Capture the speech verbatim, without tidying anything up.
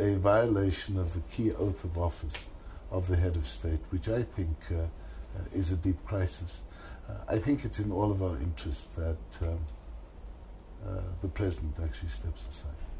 a violation of the key oath of office of the head of state, which I think uh, uh, is a deep crisis. Uh, I think it's in all of our interests that um, uh, the President actually steps aside.